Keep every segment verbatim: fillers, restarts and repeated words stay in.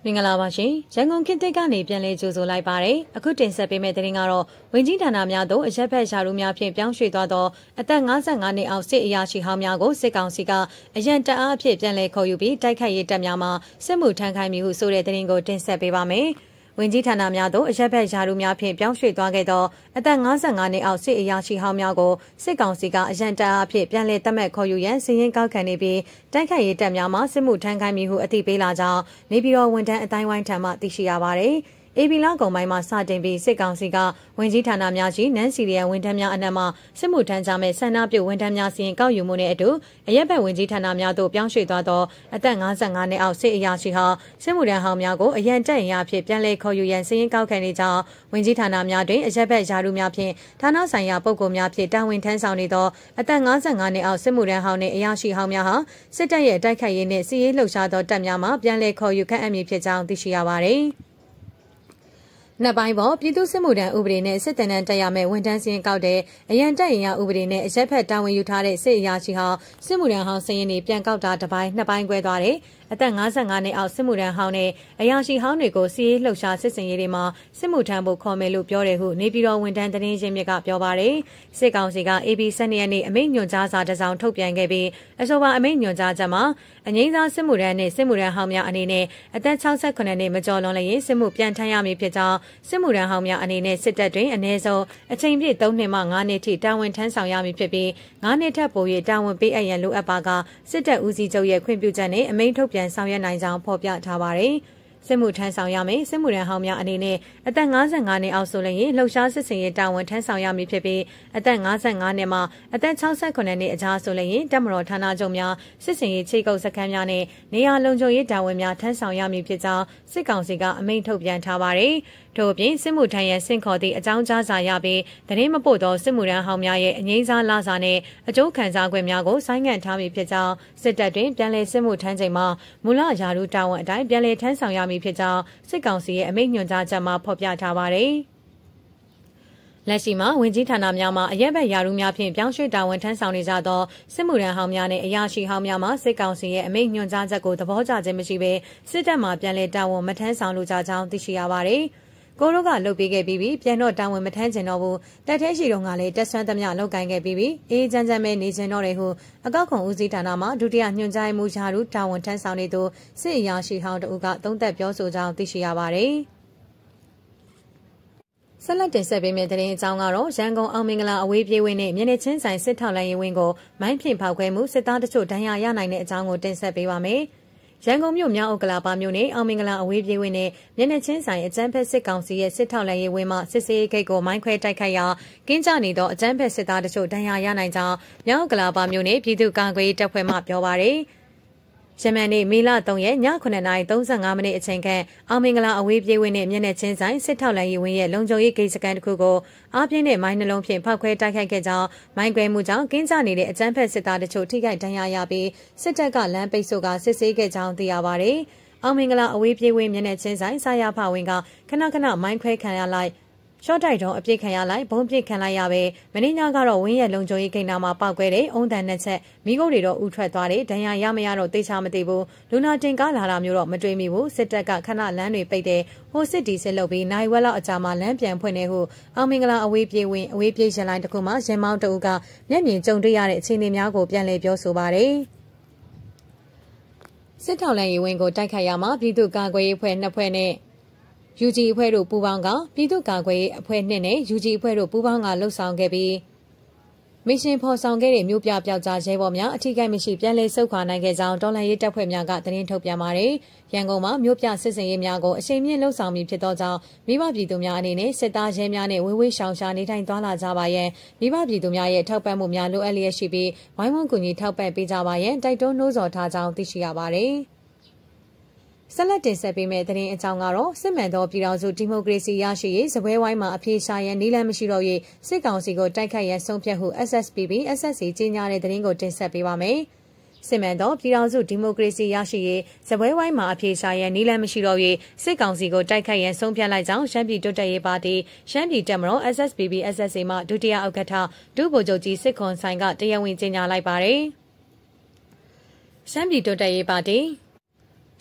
မင်္ဂလာပါရှင်ရန်ကုန်ခေတ်သစ်ကနေပြန်လည်ကြိုဆိုလိုက်ပါတယ်အခုတင်ဆက်ပေးမယ့်သတင်းကတော့ဝင်ကြီးဌာနများသို့အရက်ဖက်ရှာလူများဖြင့်ပြောင်းရွှေ့သွားသောအသက်၅၅နှစ်အောက်စစ်အရာရှိဟောင်းများကိုစစ်ကောင်စီကအရန်တအားအဖြစ်ပြန်လည်ခေါ်ယူပြီးတိုက်ခိုက်ရေးတပ်များမှစစ်မှုထမ်းခိုင်းမည်ဟုဆိုတဲ့သတင်းကိုတင်ဆက်ပေးပါမယ်ဝင်ကြီးဌာနများသို့အရက်ဖက်ရှာလူများဖြင့်ပြောင်းရွှေ့သွားခဲ့သောအသက်၅၅နှစ်အောက်စစ်အရာရှိဟောင်းများကိုစစ်ကောင်စီကအရန်တအားအဖြစ်ပြန်လည်သတ်မှတ်ခေါ်ယူရန်စီရင်ကောက်ခံနေပြီးတိုက်ခိုက်ရေးတပ်များမှစစ်မှုထမ်းခိုင်းမည်ဟုအသိပေးလာကြောင်းနေပြည်တော်ဝန်ထမ်းအတိုင်းဝိုင်းထံမှသိရှိရပါသည်အေဘီလာကုံပိုင်းမှာစတင်ပြီးစစ်ကောင်စီကဝင်ကြီးဌာနများရှိနန်းစီရီယံဝန်ထမ်းများအနက်မှစစ်မှုထမ်းကြမဲ့ဆန္ဒပြုဝန်ထမ်းများစီရင်ကောက်ယူမှုနဲ့အတူအရက်ဘက်ဝင်ကြီးဌာနများသို့ပြောင်းရွှေ့သွားသောအသက်၅၅နှစ်အောက်စစ်အရာရှိဟောင်းစစ်မှုထမ်းဟောင်းများကိုအရန်တက်ရင်ရအဖြစ်ပြန်လည်ခေါ်ယူရန်စီရင်ကောက်ခံနေကြောင်းဝင်ကြီးဌာနများတွင်အရက်ဘက်ယာရုများဖြင့်ဌာနဆိုင်ရာပုဂ္ဂိုလ်များဖြင့်တာဝန်ထမ်းဆောင်နေသောအသက်၅၅နှစ်အောက်စစ်မှုထမ်းဟောင်းနှင့်အရာရှိဟောင်းများဟာစစ်တပ်ရဲ့တိုက်ခိုက်ရေးနှင့်စီရေးလှုပ်ရှားသောတပ်များမှပြန်လည်ခေါ်ယူခန့်အပ်မည်ဖြစ်ကြောင်းသိရှိရပါသည်နှစ်ပိုင်းပေါ်ပြည်သူ့စစ်မှုထမ်းဥပဒေနဲ့စစ်တပ်နဲ့တက်ရမယ့်ဝန်ထမ်းစည်းကောက်တဲ့အရန်တက်ရင်ရဥပဒေနဲ့အရက်ဖက်တာဝန်ယူထားတဲ့စစ်အရာရှိဟောင်းစစ်မှုထမ်းဟောင်းစရင်တွေပြန်ကောက်တာတစ်ပိုင်းနှစ်ပိုင်းကွဲသွားတယ်အသက်၅၅နှစ်အောက်စစ်မှုထမ်းဟောင်းနဲ့အရာရှိဟောင်းတွေကိုစီးရေးလှုပ်ရှားစစ်စင်ရေးတွေမှာစစ်မှုထမ်းဖို့ခေါ်မယ်လို့ပြောတယ်ဟုနေပြည်တော်ဝန်ထမ်းသတင်းရင်းမြစ်ကပြောပါတယ်စစ်ကောင်စီက အေ ဘီ ၁၂ ရက်နေ့အမိန့်ညွှန်ကြားစာတစ်စောင်ထုတ်ပြန်ခဲ့ပြီးအဆိုပါအမိန့်ညွှန်ကြားချက်မှာအငိမ့်စားစစ်မှုထမ်းနဲ့စစ်မှုထမ်းဟောင်းများအနေနဲ့အသက်၆၉နှစ်မကျော်လွန်လျင်စစ်မှုပြန်ထမ်းရမည်ဖြစ်ကြောင်းစစ်မှုထမ်းဟောင်းများအနေနဲ့စစ်တပ်တွင်အနည်းဆုံးအချိန်ပြည့်၃နှစ်မှ၅နှစ်ထိတာဝန်ထမ်းဆောင်ရမည်ဖြစ်ပြီး၅နှစ်ထက်ပို၍တာဝန်ပေးအပ်ရန်လိုအပ်ပါကစစ်တပ်ဦးစီးချုပ်ရဲ့ခွင့်ပြုချက်နဲ့အမိန့်ထုတ်ပြန်ဆောင်ရွက်နိုင်ကြောင်းဖော်ပြထားပါတယ်စစ်မှုထမ်းဆောင်ရမယ်စစ်မှုထမ်းဟောင်းများအနေနဲ့အသက်၅၅နှစ်အောက်ဆိုလျင်လှုပ်ရှားစစ်စင်ရေးတာဝန်ထမ်းဆောင်ရမည်ဖြစ်ပြီးအသက်၅၅နှစ်မှအသက်၆၉နှစ်အကြားဆိုလျင်တပ်မတော်ဌာနချုပ်များစစ်စင်ရေးချိတ်ကုပ်စခန်းများနဲ့နေရာလုံခြုံရေးတာဝန်များထမ်းဆောင်ရမည်ဖြစ်ကြောင်းစစ်ကောင်စီကအမိန့်ထုတ်ပြန်ထားပါတယ်ထို့အပြင်စစ်မှုထမ်းရန်ဆင့်ခေါ်သည့်အကြောင်းကြားစာရပြီးသတင်းမပို့သောစစ်မှုထမ်းဟောင်းများရဲ့အငြိမ်းစားလစာနဲ့အကျိုးခံစား권များကိုဆိုင်းငံ့ထားမည်ဖြစ်ကြောင်းစစ်တပ်တွင်ပြန်လည်စစ်မှုထမ်းချိန်မှာမူလယာရုတာဝန်အတိုင်းပြန်လည်ထမ်းဆောင်ရမည်ဖြစ်ကြောင်းစစ်ကောင်စီရဲ့အမိန့်ညွှန်ကြားချက်မှာဖော်ပြထားပါတယ်လက်ရှိမှာဝင်ကြီးဌာနများမှာအရက်ဘက်ယာရုများဖြင့်ပြောင်းရွှေ့တာဝန်ထမ်းဆောင်နေကြသောစစ်မှုထမ်းဟောင်းများနဲ့အရာရှိဟောင်းများမှစစ်ကောင်စီရဲ့အမိန့်ညွှန်ကြားချက်ကိုသဘောကျခြင်းမရှိဘဲစစ်တပ်မှပြန်လည်တာဝန်မထမ်းဆောင်လိုကြကြောင်းသိရှိရပါတယ်ကိုတို့ကလှုပ်ပေးခဲ့ပြီးပြီးပြန်တော့တာဝန်မထမ်းကျင်တော့ဘူးတက်သေးရှိတော့ကလည်းတက်ဆွမ်းသမျှလောက်ကင်ခဲ့ပြီးပြီးအေးချမ်းချမ်းပဲနေကျင်တော့တယ်ဟုအကောက်ခွန်ဦးစီးဌာနမှဒုတိယညွှန်ကြားမှုယာရုတာဝန်ထမ်းဆောင်နေသူစစ်အရာရှိဟောင်းတဦးကသုံးသပ်ပြောဆိုကြောင်းသိရှိရပါတယ်ဆက်လက်တင်ဆက်ပေးမယ့်သတင်းအကြောင်းကတော့ရန်ကုန်အောင်မင်္ဂလာအဝေးပြေးဝင်းနဲ့မြင်းနေချင်းဆိုင်စစ်ထောက်လိုင်းရေးဝင်းကိုမိုင်းဖြင့်ဖောက်ခွဲမှုစစ်သားတချို့ဒဏ်ရာရနိုင်တဲ့အကြောင်းကိုတင်ဆက်ပေးပါမယ်ရန်ကုန်မြို့မြောက်ဥက္ကလာပါမြို့နယ်အောင်မင်္ဂလာအဝေးပြေးဝင်းနဲ့မျက်နှာချင်းဆိုင်အကြမ်းဖက်စစ်ကောင်စီရဲ့စစ်ထောက်လှမ်းရေးဝင်းမှစစ်စေးဂိတ်ကိုမိုင်းခွဲတိုက်ခိုက်ရာကင်းကြနေသောအကြမ်းဖက်စစ်သားတို့ဒဏ်ရာရနိုင်ကြောင်းမြောက်ဥက္ကလာပါမြို့နယ်ပြည်သူ့ကာကွယ်ရေးတပ်ဖွဲ့မှပြောပါရယ်ယမန်နေ့မေလ၃ရက်ညခုနှစ်နာရီ၃၅မိနစ်အချိန်ခန့်အောင်မင်္ဂလာအဝေးပြေးဝင်းနဲ့မျက်နှာချင်းဆိုင်စစ်ထောက်လှမ်းရေးဝင်းရဲ့လုံခြုံရေးဂိတ်စခန်းတစ်ခုကိုအားပြင်းတဲ့မိုင်းနှလုံးဖြင့်ဖောက်ခွဲတိုက်ခိုက်ခဲ့ကြောင်းမိုင်းကွဲမှုကြောင့်ကင်းကြနေတဲ့အကြမ်းဖက်စစ်သားတို့ထိခိုက်ဒဏ်ရာရပြီးစစ်တပ်ကလမ်းပိတ်ဆို့ကစစ်ဆေးခဲ့ကြောင်းသိရပါတယ်။အောင်မင်္ဂလာအဝေးပြေးဝင်းမျက်နှာချင်းဆိုင်စာရဖဝင်းကခဏခဏမိုင်းခွဲခံရလိုက်ရှော့တိုက်တော့အပြစ်ခံရလိုက်ဘုံပြစ်ခံလိုက်ရပဲမင်းညကတော့ဝင်းရဲ့လုံခြုံရေးကိန်းနာမှာပောက်ကွဲတဲ့အုံတန်နဲ့ချက်မိကုတ်တွေတော့ဥထွက်သွားတယ်ဒဏ်ရာရမရတော့သိချမသိဘူးလူနာတင်ကားလာတာမျိုးတော့မတွေ့မိဘူးစစ်တပ်ကခဏလမ်းတွေပိတ်တယ်ဟိုစစ်တီစစ်လုပ်ပြီးနိုင်ဝက်လောက်အကြာမှာလမ်းပြန်ဖွင့်နေဟုအောင်မင်္ဂလာအဝေးပြေးဝင်းအဝေးပြေးရန်လိုင်းတစ်ခုမှာရင်မောင်းတအုပ်ကမျက်မြင်ကြုံတွေ့ရတဲ့အခြေအနေများကိုပြန်လည်ပြောဆိုပါတယ်စစ်ထောက်လှမ်းရေးဝင်းကိုတိုက်ခိုက်ရမှာပြည်သူ့ကာကွယ်ရေးအဖွဲ့နှစ်ဖွဲ့နဲ့ယူဂျီ အဖွဲ့တို့ပူးပေါင်းကပြည်သူ့ကာကွယ်ရေးအဖွဲ့နှစ်နဲ့ ယူဂျီ အဖွဲ့တို့ပူးပေါင်းကလှုပ်ဆောင်ခဲ့ပြီးမစ်ရှင်ဖော်ဆောင်ခဲ့တဲ့မြို့ပြပျောက်ကြားရဲဘော်များအထူးကိမရှိပြန်လည်ဆုတ်ခွာနိုင်ခဲ့ကြောင်းတော်လှန်ရေးတပ်ဖွဲ့များကသတင်းထုတ်ပြန်ပါတယ်။ရန်ကုန်မှာမြို့ပြစစ်စင်ရေးများကိုအရှိန်မြင့်လှုပ်ဆောင်ပြီးဖြစ်သောကြောင့်မိဘပြည်သူများအနေနဲ့စစ်သားရဲများနဲ့ဝေးဝေးရှောင်ရှားနေထိုင်သွားလာကြပါရန်မိဘပြည်သူများရဲ့ထောက်ပံ့မှုများလိုအပ်လျက်ရှိပြီးဝိုင်းဝန်းကူညီထောက်ပံ့ပေးကြပါရန်တိုက်တွန်းနှိုးဆော်ထားကြောင်းသိရှိရပါတယ်။ဆက်လက်တင်ဆက်ပေးမယ့်သတင်းအကြောင်းကတော့စစ်မှန်သောပြည်ထောင်စုဒီမိုကရေစီရရှိရေးစပွဲဝိုင်းမှာအပြေရှားရန်နည်းလမ်းမရှိတော့၍စစ်ကောင်စီကိုတိုက်ခိုက်ရန်ဆုံးဖြတ်ဟု S S P B S S C ကြေညာတဲ့သတင်းကိုတင်ဆက်ပေးပါမယ်။စစ်မှန်သောပြည်ထောင်စုဒီမိုကရေစီရရှိရေးစပွဲဝိုင်းမှာအပြေရှားရန်နည်းလမ်းမရှိတော့၍စစ်ကောင်စီကိုတိုက်ခိုက်ရန်ဆုံးဖြတ်လိုက်ကြောင်းရှမ်းပြည်တိုးတက်ရေးပါတီရှမ်းပြည်တပ်မတော် S S P B S S C မှဒုတိယဥက္ကဋ္ဌဒုဗိုလ်ချုပ်ကြီးစစ်ခွန်ဆိုင်ကတရားဝင်ကြေညာလိုက်ပါတယ်။ရှမ်းပြည်တိုးတက်ရေးပါတီ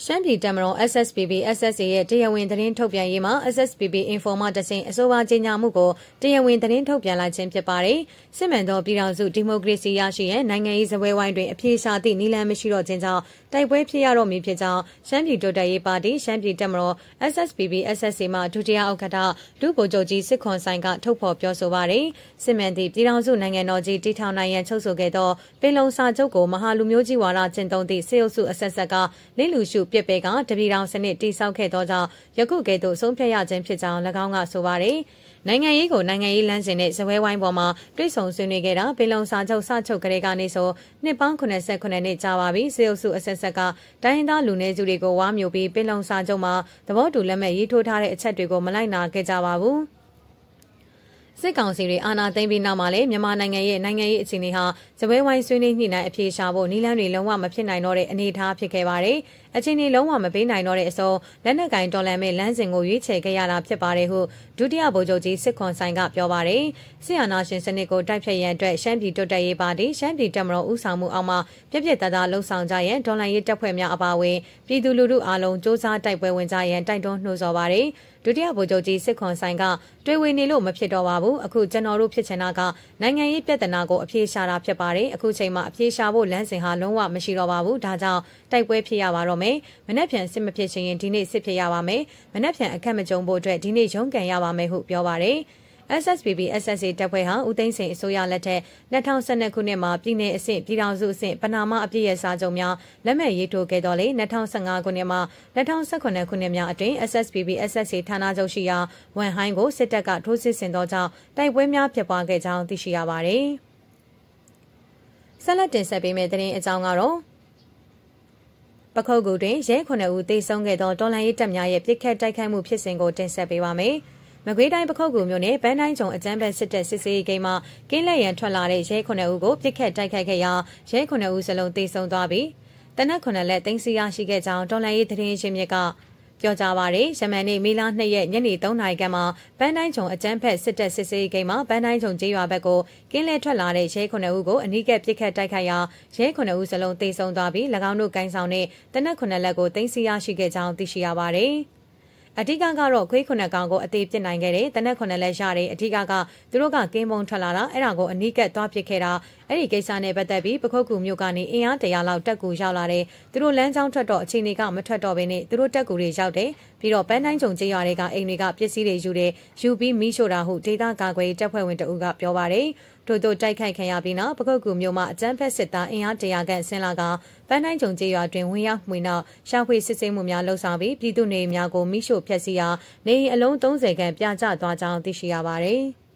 ရှမ်းပြည်တပ်မတော် S S P B S S A ရဲ့တရားဝင်သတင်းထုတ်ပြန်ရေးမှာ S S P B Informa တဆင့်အဆိုပါကြေညာမှုကိုတရားဝင်သတင်းထုတ်ပြန်လိုက်ခြင်းဖြစ်ပါတယ်။စစ်မှန်သောပြည်ထောင်စုဒီမိုကရေစီရရှိရဲ့နိုင်ငံရေးစပွဲဝိုင်းတွင်အပြေရှာသည့်နည်းလမ်းမရှိတော့ခြင်းကြောင့်တိုက်ပွဲဖြစ်ရတော့မည်ဖြစ်ကြောင်းရှမ်းပြည်တိုးတက်ရေးပါတီရှမ်းပြည်တပ်မတော် S S P B S S A မှဒုတိယဥက္ကဋ္ဌဒုဗိုလ်ချုပ်ကြီးစစ်ခွန်ဆိုင်ကထုတ်ဖော်ပြောဆိုပါတယ်။စစ်မှန်သည့်ပြည်ထောင်စုနိုင်ငံတော်ကြီးတည်ထောင်နိုင်ရန်ချုပ်ဆိုခဲ့သောပင်လုံစာချုပ်ကိုမဟာလူမျိုးကြီးဝါဒကျင့်သုံးသည့်စေအုပ်စုအဆက်ဆက်ကလိလူရှုပြစ်ပယ်ကတပြည်ထောင်စနစ်တိဆောက်ခဲ့သောကြောင့်ယခုကဲ့သို့ဆုံးဖြတ်ရခြင်းဖြစ်ကြောင်း၎င်းကဆိုပါတယ်။နိုင်ငံရေးကိုနိုင်ငံရေးလမ်းစဉ်နဲ့ဇပွဲဝိုင်းပေါ်မှာတွိတ်ဆုံဆွေးနွေးခဲ့တာပင်လုံစာချုပ်စချုပ်ကလေးကနေဆိုနှစ်ပေါင်းခုနှစ်ဆယ်ခုနှစ်နှစ်ကြာပါပြီစေအုပ်စုအဆက်ဆက်ကတိုင်းရင်းသားလူနည်းစုတွေကိုဝါမျိုးပြီးပင်လုံစာချုပ်မှာသဘောတူလက်မှတ်ရေးထိုးထားတဲ့အချက်တွေကိုမလိုက်နာခဲ့ကြပါဘူး။စစ်ကောင်စီတွေအာဏာသိမ်းပြီးနောက်မှာလည်းမြန်မာနိုင်ငံရဲ့နိုင်ငံရေးအခြေအနေဟာဇပွဲဝိုင်းဆွေးနွေးညှိနှိုင်းအပြေရှားဖို့နည်းလမ်းတွေလုံးဝမဖြစ်နိုင်တော့တဲ့အနေအထားဖြစ်ခဲ့ပါတယ်။အခြေအနေလုံးဝမပေးနိုင်တော့တဲ့အစုံလက်နက်ကင်တော်လှန်မဲ့လမ်းစဉ်ကိုရွေးချယ်ခဲ့ရတာဖြစ်ပါတယ်ဟုဒုတိယဗိုလ်ချုပ်ကြီးစစ်ခွန်ဆိုင်ကပြောပါတယ်။စစ်အာဏာရှင်စနစ်ကိုတိုက်ဖျက်ရန်အတွက်ရှမ်းပြည်တိုးတက်ရေးပါတီရှမ်းပြည်တပ်မတော်ဦးဆောင်မှုအောက်မှာပြည့်ပြည့်သားသားလှုံ့ဆော်ကြရန်ဒေါ်လာရေးတပ်ဖွဲ့များအပါအဝင်ပြည်သူလူထုအားလုံးစ조사တိုက်ပွဲဝင်ကြရန်တိုက်တွန်းနှိုးဆော်ပါတယ်။ဒုတိယဗိုလ်ချုပ်ကြီးစစ်ခွန်ဆိုင်ကတွေ့ဝေနေလို့မဖြစ်တော့ပါဘူးအခုကျွန်တော်တို့ဖြစ်ချင်တာကနိုင်ငံရေးပြဿနာကိုအပြေရှာတာဖြစ်ပါတယ်အခုချိန်မှာအပြေရှာဖို့လမ်းစဉ်ဟာလုံးဝမရှိတော့ပါဘူးဒါကြောင့်တိုက်ပွဲဖြစ်ရပါတော့မယ်မနေ့ပြန်စစ်မဖြစ်ချင်ရင်ဒီနေ့စစ်ဖြစ်ရပါမယ်မနေ့ပြန်အခက်မကြုံဖို့အတွက်ဒီနေ့ရုန်းကန်ရပါမယ်ဟုပြောပါတယ်S S P B S S A တပ်ဖွဲ့ဟာဦးသိန်းစိန်အစိုးရလက်ထက်၂၀၁၂ခုနှစ်မှာပြည်내အဆင့်ပြည်ထောင်စုအဆင့်ပဏာမအပြည့်ရဲ့စာချုပ်များလက်မှတ်ရေးထိုးခဲ့တော်လေ၂၀၁၅ခုနှစ်မှာ၂၀၁၇ခုနှစ်များအတွင်း S S P B S S A ဌာနချုပ်ရှိရာဝန်ဟိုင်းကိုစစ်တပ်ကထိုးစစ်ဆင်သောကြောင့်တိုက်ပွဲများဖြစ်ပွားခဲ့ကြောင်းသိရှိရပါတယ်။ဆက်လက်တင်ဆက်ပေးမယ့်သတင်းအကြောင်းကတော့ပခုတ်ကူတွင်ရဲခုနှစ်ဦးသေဆုံးခဲ့သောတော်လှန်ရေးတပ်များရဲ့ပြစ်ခတ်တိုက်ခိုက်မှုဖြစ်စဉ်ကိုတင်ဆက်ပေးပါမယ်။မကွေးတိုင်းပခုတ်ကူမြို့နယ်ပန်းတိုင်းကျုံအကြမ်းဖက်စစ်တပ်စစ်စေးဂိမ်းမှာကင်းလက်ရန်ထွက်လာတဲ့ရဲခုနှစ်ဦးကိုပြစ်ခတ်တိုက်ခိုက်ခဲ့ရာရဲခုနှစ်ဦးစလုံးသေဆုံးသွားပြီးတနက်ခုနှစ်လက်သိမ်းဆီးရရှိခဲ့ကြောင်းတော်လှန်ရေးသတင်းရင်းမြစ်ကပြောကြားပါရယ်ယမန်နေ့မေလ၂ရက်ညနေ၃နာရီခန့်မှာပန်းတိုင်းကျုံအကြမ်းဖက်စစ်တပ်စစ်စေးဂိမ်းမှာပန်းတိုင်းကျုံကျေးရွာဘက်ကိုကင်းလက်ထွက်လာတဲ့ရဲခုနှစ်ဦးကိုအနီးကပ်ပြစ်ခတ်တိုက်ခိုက်ရာရဲခုနှစ်ဦးစလုံးသေဆုံးသွားပြီး၎င်းတို့ကိုင်းဆောင်တဲ့တနက်ခုနှစ်လက်ကိုသိမ်းဆီးရရှိခဲ့ကြောင်းသိရှိရပါရယ်အဓိကကတော့ခွေးခုနှစ်ကောင်ကိုအသေးပြစ်နိုင်ခဲ့တယ်တနက်ခုနှစ်လက်ရတယ်အဓိကကသူတို့ကကင်းပုံထွက်လာတာအဲ့ဒါကိုအနီးကပ်သွားပစ်ခဲ့တာအဲ့ဒီကိစ္စနဲ့ပတ်သက်ပြီးပခုတ်ကူမြို့ကနေအင်အားတရာလောက်တက်ကူရောက်လာတယ်သူတို့လမ်းကြောင်းထွက်တော့အချိန်တွေကမထွက်တော့ဘဲနဲ့သူတို့တက်ကူတွေရောက်တယ်ပြီးတော့ပန်းတိုင်းကျုံကျေးရွာတွေကအိမ်တွေကပစ္စည်းတွေယူတယ်ယူပြီးမီးရှို့တာဟုဒေသကာကွယ်တပ်ဖွဲ့ဝင်တအုပ်ကပြောပါတယ်ထို့သို့တိုက်ခိုက်ခံရပြီးနောက်ပခုတ်ကူမြို့မှာအကြမ်းဖက်စစ်သားအင်အားတရာခန့်ဆင်းလာကပန်းတိုင်းကျုံကျေးရွာတွင်ဝင်ရောက်မှွေနောက်ရှာဖွေစစ်ဆေးမှုများလှုပ်ဆောင်ပြီးပြည်သူနေများကိုမိရှို့ဖျက်ဆီးရာနေအလုံး၃၀ခန့်ပြကျသွားကြောင်းသိရှိရပါတယ်။